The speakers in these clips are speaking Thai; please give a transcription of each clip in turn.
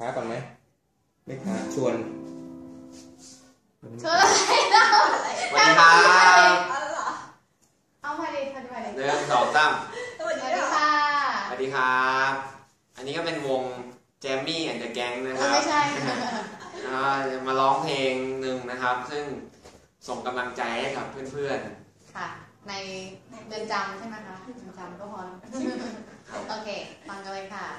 ท้าก่อนไหมไม่ท้าชวนเชิญอะไรเล่าอะไรสวัสดีครับเอามาดิทันไปเลย 1 2 3 สวัสดีค่ะสวัสดีครับอันนี้ก็เป็นวงแจมมี่แอนด์เดอะแก๊งนะครับไม่ใช่มาร้องเพลงหนึ่งนะครับซึ่งส่งกำลังใจให้กับเพื่อนๆค่ะในเรือนจำใช่ไหมคะเรือนจำก็พอโอเคฟังกันเลยค่ะ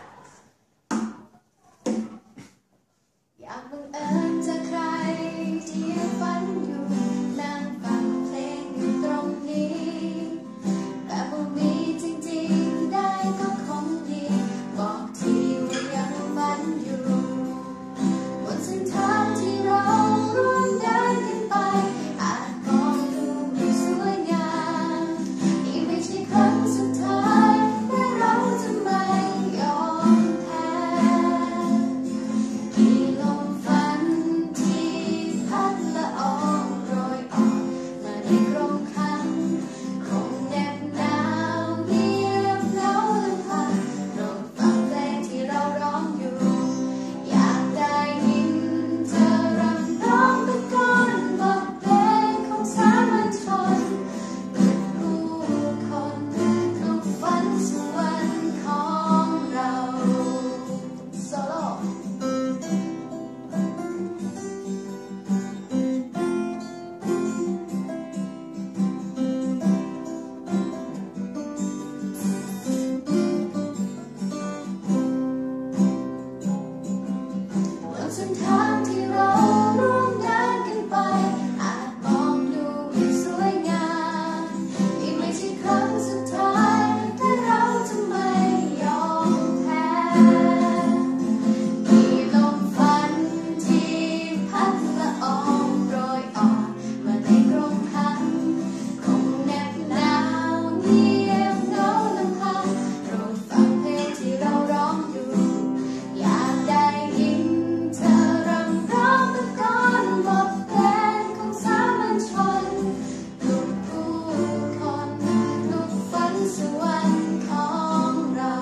อยากบังเอิญเจอใครที่ยังฝันอยู่นั่งฟังเพลงอยู่ตรงนี้แต่บ่มีจริงๆได้ก็คงดีบอกทีว่ายังฝันอยู่บนเส้นทางที่เราร่วมเดินกันไปอาจมองดูไม่สวยงามนี่ไม่ใช่ครั้งสุดท้ายแต่เราจะไม่ยอมแพ้กี่ลมฝันที่พัดละอองโรยอ่อนมาในกรงขังคงเหน็บหนาวเงียบเหงาลำพังโปรดฟังเพลงที่เราร้องอยู่อยากได้ยินเธอรำร้องตะโกนบทเพลงของสามัญชนผู้คนลูกฝันสวรรค์ของเราโซโล่บนเส้นทางที่เราร่วมเดินกันไปอาจมองดูไม่สวยงามนี่ไม่ใช่ครั้งสุดท้ายแต่เราจะไม่ยอมแพ้กี่ลมฝันที่พัดละอองโรยอ่อนมาในกรงขังคงเหน็บหนาวเงียบเหงาลำพังโปรดฟังเพลงที่เราร้องอยู่อยากได้ยินเธอรำร้องตะโกนบทเพลงของสามัญชนลูกผู้คนลูกฝันสวรรค์ของเรา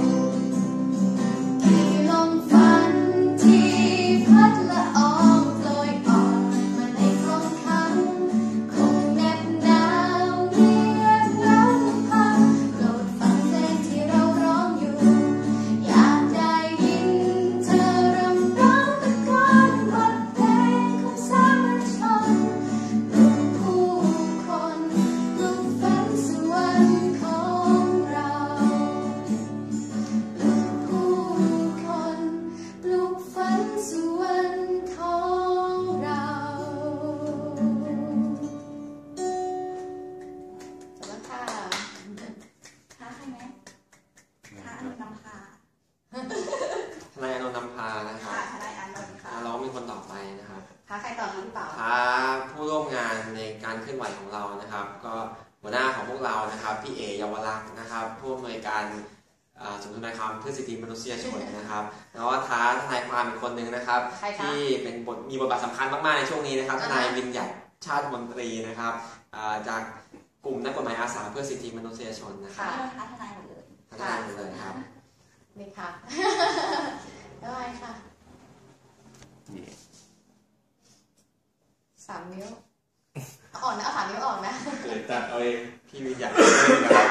กี่ลมฝันที่พัดละอองโรยอ่อนมาในกรงขังคงเหน็บหนาวเงียบเหงาลำพังโปรดฟังเพลงที่เราร้องอยู่อยากได้ยินเธอรำร้องตะโกนบทเพลงของสามัญชนลูกผู้คนลูกฝันสวรรค์ของเราลูกผู้คนลูกฝันสวรรค์ของเราจบแล้วค่ะท้าใครไหมท้าอนุนำพาทนายอานนท์นำพานะครับทนายอานนท์ค่ะร้องเป็นคนต่อไปนะครับท้าใครต่อคะพี่เปล่าท้าผู้ร่วมงานในการเคลื่อนไหวของเรานะครับ ก็หัวหน้าของพวกเรานะครับพี่เอเยาวรักษ์นะครับผู้อำนวยการศูนย์ทนายความเพื่อสิทธิมนุษยชนนะครับแล้วก็ท้าทนายความอีกคนนึงนะครับที่เป็นมีบทบาทสำคัญมากๆในช่วงนี้นะครับทนายวินหยัดชาติมนตรีนะครับจากกลุ่มนักกฎหมายอาสาเพื่อสิทธิมนุษยชนนะครับท้าทนายหมดเลยทนายหมดเลยครับนี่ค่ะแล้วอะไรค่ะ3 นิ้วอ่อนนะเอา3 นิ้วออกนะเกิดตัดเอาเองพี่วินหยัด